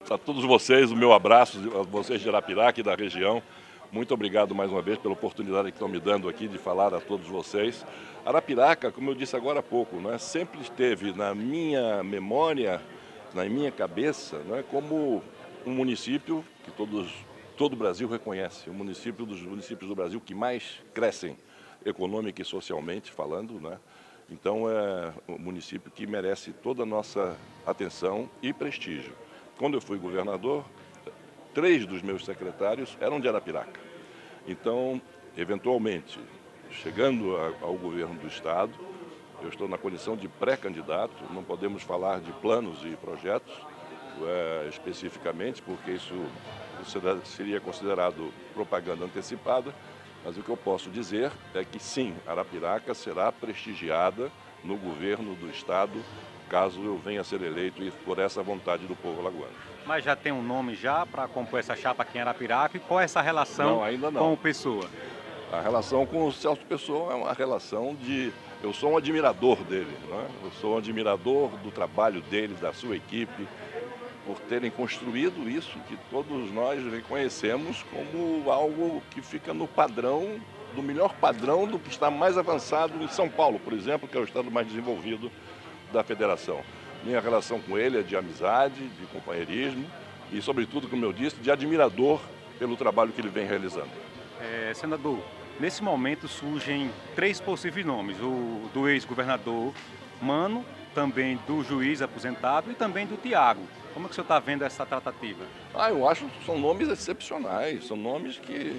a todos vocês o meu abraço, a vocês de Arapiraca e da região. Muito obrigado mais uma vez pela oportunidade que estão me dando aqui de falar a todos vocês. Arapiraca, como eu disse agora há pouco, né, sempre esteve na minha memória, na minha cabeça, né, como um município que todo o Brasil reconhece, o município dos municípios do Brasil que mais crescem econômica e socialmente falando, né? Então é um município que merece toda a nossa atenção e prestígio. Quando eu fui governador, 3 dos meus secretários eram de Arapiraca. Então, eventualmente, chegando ao governo do Estado, eu estou na condição de pré-candidato, não podemos falar de planos e projetos especificamente, porque isso seria considerado propaganda antecipada, mas o que eu posso dizer é que sim, Arapiraca será prestigiada no governo do Estado, caso eu venha a ser eleito e por essa vontade do povo alagoano. Mas já tem um nome já para compor essa chapa aqui em Arapiraca, e qual é essa relação Não, ainda não. com o Pessoa? A relação com o Celso Pessoa é uma relação de... Eu sou um admirador dele, né? Eu sou um admirador do trabalho dele, da sua equipe, por terem construído isso que todos nós reconhecemos como algo que fica no padrão, do melhor padrão do que está mais avançado em São Paulo, por exemplo, que é o estado mais desenvolvido da federação. Minha relação com ele é de amizade, de companheirismo e, sobretudo, como eu disse, de admirador pelo trabalho que ele vem realizando. Senador, nesse momento surgem 3 possíveis nomes, o do ex-governador Mano, também do juiz aposentado e também do Tiago. Como é que o senhor está vendo essa tratativa? Eu acho que são nomes excepcionais, são nomes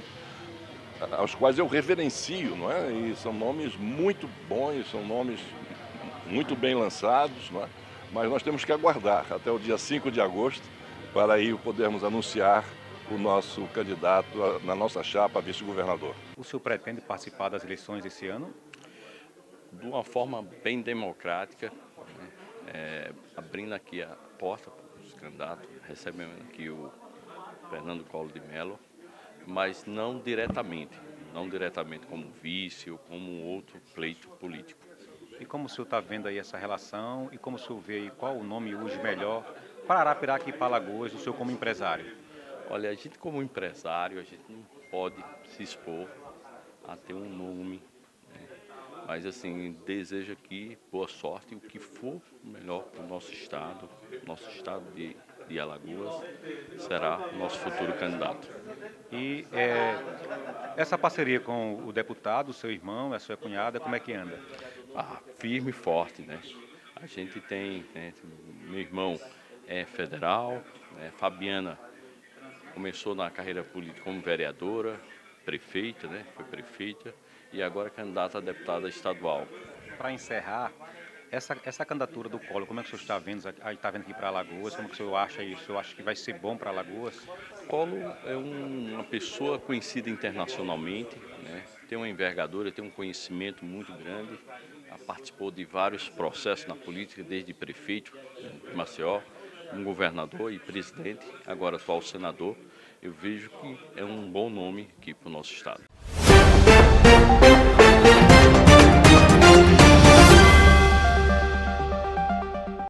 aos quais eu reverencio, não é? E são nomes muito bons, são nomes muito bem lançados, não é? Mas nós temos que aguardar até o dia 5 de agosto para aí podermos anunciar o nosso candidato na nossa chapa a vice-governador. O senhor pretende participar das eleições esse ano? De uma forma bem democrática, né? Abrindo aqui a porta para os candidatos, recebendo aqui o Fernando Collor de Mello, mas não diretamente como vice ou como outro pleito político. E como o senhor está vendo aí essa relação e como o senhor vê aí qual o nome hoje melhor para Arapiraca e para Alagoas, o senhor como empresário? Olha, a gente como empresário, a gente não pode se expor a ter um nome, né? Mas assim, desejo aqui boa sorte e o que for melhor para o nosso estado de Alagoas, será o nosso futuro candidato. E essa parceria com o deputado, o seu irmão, a sua cunhada, como é que anda? Firme e forte, né? A gente tem, né, meu irmão é federal, né? Fabiana começou na carreira política como vereadora, prefeita, né? Foi prefeita e agora candidata a deputada estadual. Para encerrar, essa candidatura do Collor, como é que o senhor está vendo? Está vendo aqui para Alagoas? Como é que o senhor acha isso? O senhor acha que vai ser bom para Alagoas? Collor é uma pessoa conhecida internacionalmente, né? Tem uma envergadura, tem um conhecimento muito grande, participou de vários processos na política, desde prefeito de Maceió, um governador e presidente, agora atual senador. Eu vejo que é um bom nome aqui para o nosso estado.